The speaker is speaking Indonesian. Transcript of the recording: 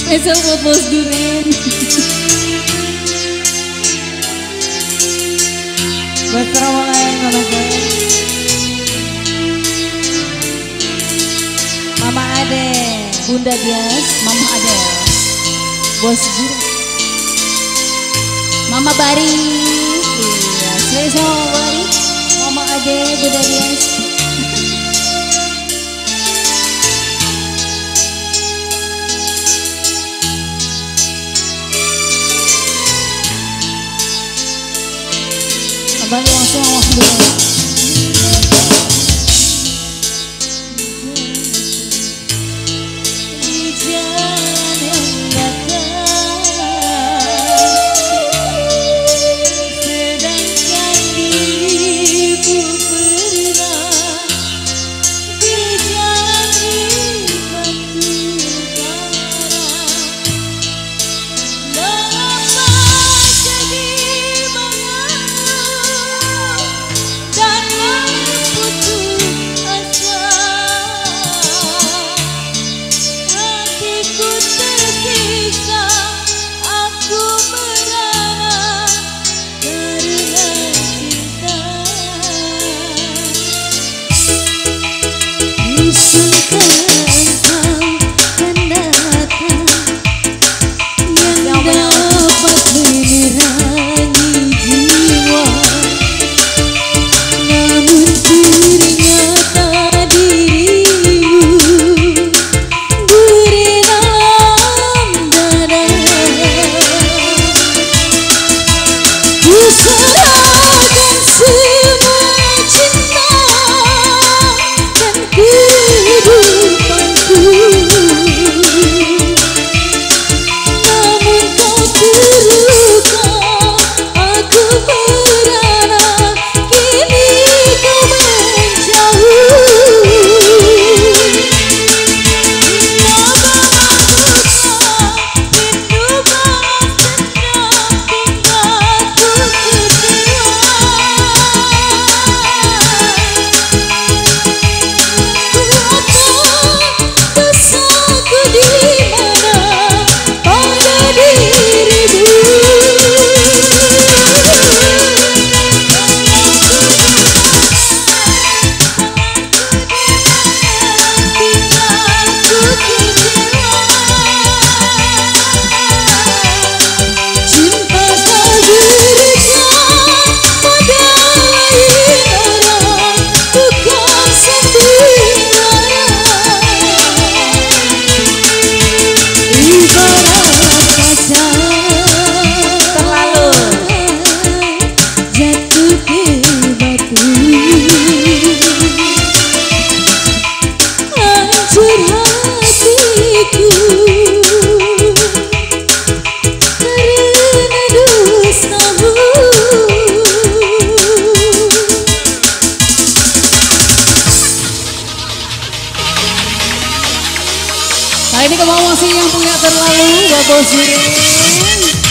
Esok buat bos duren. Buat Sarawak Mama Joy, Mama Ade, Bunda Dias, Mama Adel, bos duren. Mama Bari, iya, selesai Mama Bari, Mama Ade, Bunda Dias. Balik langsung waktu dulu. Nah ini ke bawah sih yang punya terlalu, gak bos duren.